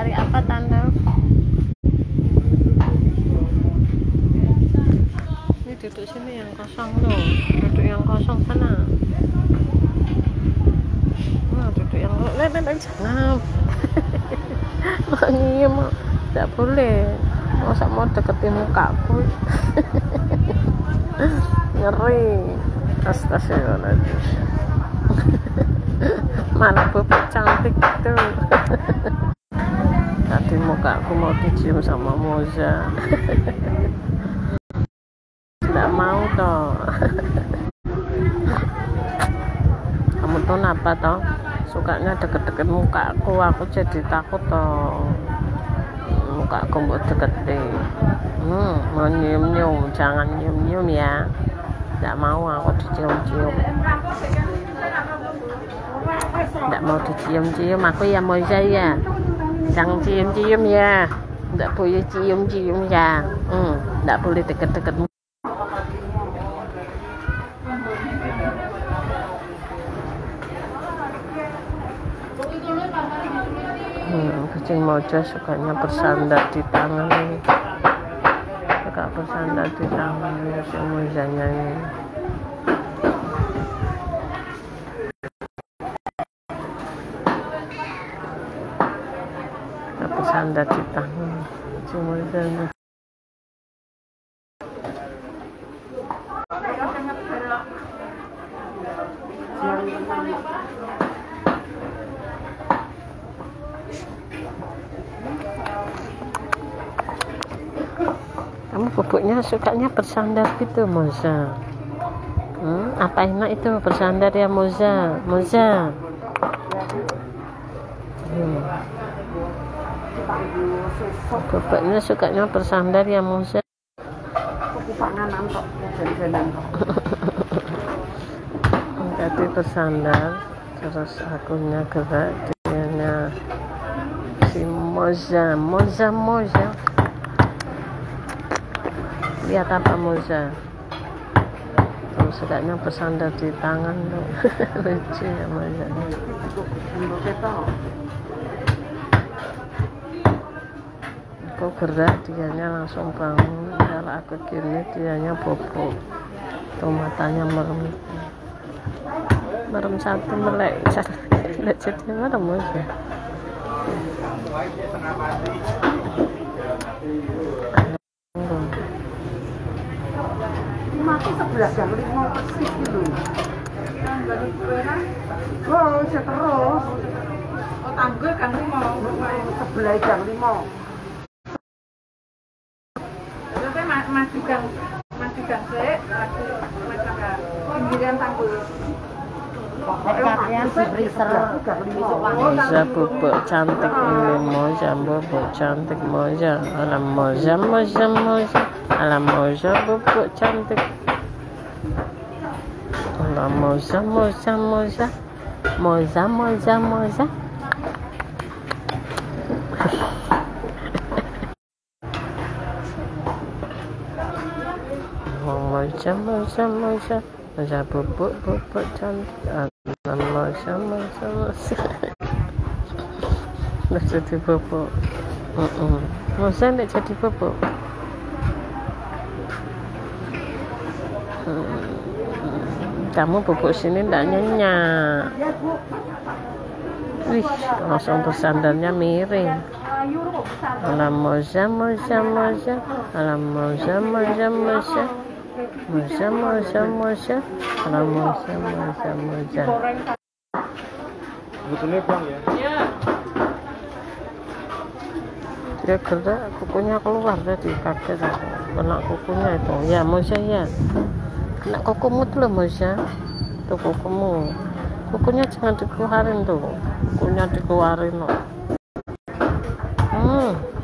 cari apa tante? Ini duduk sini yang kosong loh, duduk yang kosong sana. Nah, duduk yang jangan. Ini mah tidak boleh. Masa mau deketin mukaku. Ngeri. Astagfirullahaladzim. Mana bebek cantik gitu. Tadi mukaku mau dicium sama Moza. Tidak mau toh. Kamu tuh apa toh? Sukanya deket-deket mukaku, aku jadi takut toh. Mukaku mau deketin. Mau nyium-nyium, jangan nyium-nyium ya. Tidak mau aku dicium-cium. Tidak mau dicium-cium aku ya Moza ya. Jangan cium-cium ya. Tidak boleh cium-cium ya. Tidak boleh deket-deket. Kucing Moza sukanya bersandar di tangan ini. Suka bersandar di tangan kucing Mozanya ini. Bersandar di tangan kucing Mozanya. Kamu bubuknya sukanya bersandar gitu Moza. Apa enak itu bersandar ya Moza? Moza. Bubuknya sukanya bersandar ya Moza. Tadi bersandar, terus akunya gerak, dianya si Moza. Lihat apa Moza? Tuh sukanya bersandar di tangan tuh. Lucu ya Moza. Aku gerak, dianya langsung bangun. Kalau aku gini, dianya bobo. Tuh matanya merem satu melek. Lihat jadi mana Moza? Mati 11 jam 5 persis gitu. Oh, terus. Oh, tanggul kan 5. 11 jam 5. Tapi maju gang sik, pinggiran tanggul. Moza bubuk cantik ini, Moza bubuk cantik Moza. Alam Moza. Alam Moza bubuk cantik. Alam Moza. Moza bubuk cantik. Alam Moza. Udah jadi bubuk. Moza nggak jadi bubuk. Kamu bubuk sini nggak nyenyak. Wih, langsung bersandarnya miring. Alam Moza. Alam Moza. Alam Moza. Sebetulnya bang ya? Iya. Dia gerak, kukunya keluar tadi, kaget aku. Kena kukunya itu. Ya Moza ya. Kena kukumu tuh loh Moza. Tuh kukumu. Kukunya jangan dikeluarin tuh. Kukunya dikeluarin loh.